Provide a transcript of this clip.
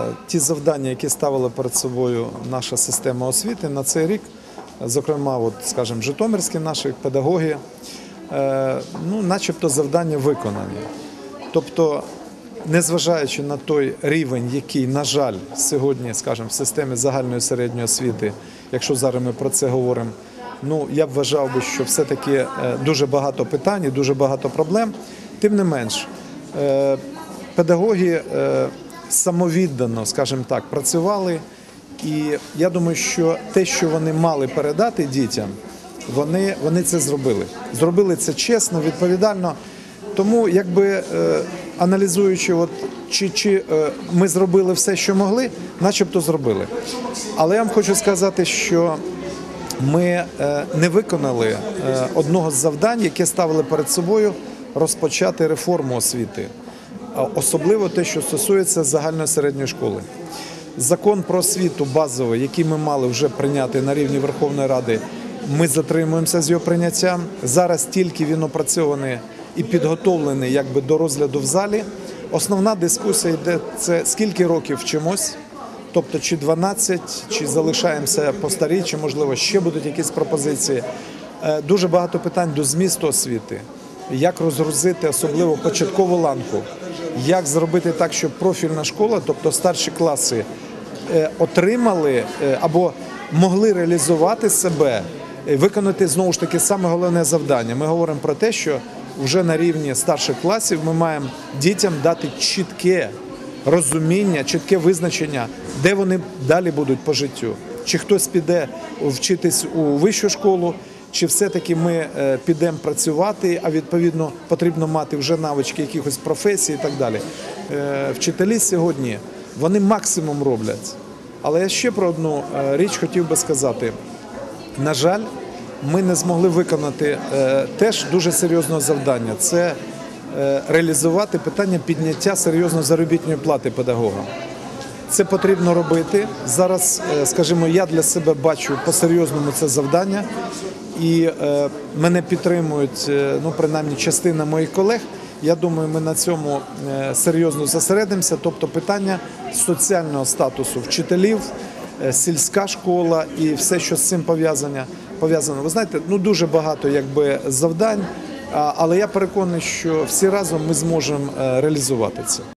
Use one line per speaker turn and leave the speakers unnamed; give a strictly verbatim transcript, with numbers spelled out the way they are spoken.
ті завдання, які ставила перед собою наша система освіти на цей рік, зокрема, от, скажімо, житомирські наші педагоги, ну, начебто завдання виконані. Тобто, незважаючи на той рівень, який, на жаль, сьогодні, скажімо, в системі загальної середньої освіти, якщо зараз ми про це говоримо, ну, я б вважав би, що все-таки дуже багато питань і дуже багато проблем. Тим не менш, педагоги самовіддано, скажімо так, працювали. І я думаю, що те, що вони мали передати дітям, вони, вони це зробили. Зробили це чесно, відповідально. Тому, якби аналізуючи, от, чи, чи ми зробили все, що могли, начебто зробили. Але я вам хочу сказати, що ми не виконали одного з завдань, яке ставили перед собою розпочати реформу освіти. Особливо те, що стосується загальної середньої школи. Закон про освіту базовий, який ми мали вже прийняти на рівні Верховної Ради, ми затримуємося з його прийняттям. Зараз тільки він опрацьований і підготовлений якби до розгляду в залі. Основна дискусія йде, це скільки років вчимось, тобто чи дванадцять, чи залишаємося по старій, чи, можливо, ще будуть якісь пропозиції. Дуже багато питань до змісту освіти. Як розгрузити особливо початкову ланку, як зробити так, щоб профільна школа, тобто старші класи, отримали або могли реалізувати себе, виконати, знову ж таки, саме головне завдання. Ми говоримо про те, що вже на рівні старших класів ми маємо дітям дати чітке розуміння, чітке визначення, де вони далі будуть по життю. Чи хтось піде вчитись у вищу школу, чи все-таки ми підемо працювати, а відповідно потрібно мати вже навички якихось професій і так далі. Вчителі сьогодні, вони максимум роблять. Але я ще про одну річ хотів би сказати. На жаль, ми не змогли виконати теж дуже серйозного завдання. Це реалізувати питання підняття серйозно заробітної плати педагогам. Це потрібно робити. Зараз, скажімо, я для себе бачу по-серйозному це завдання. І е, мене підтримують, е, ну, принаймні, частина моїх колег. Я думаю, ми на цьому е, серйозно зосередимося. Тобто питання соціального статусу вчителів, е, сільська школа і все, що з цим пов'язано. пов'язано. Ви знаєте, ну, дуже багато якби, завдань, а, але я переконаний, що всі разом ми зможемо е, реалізувати це.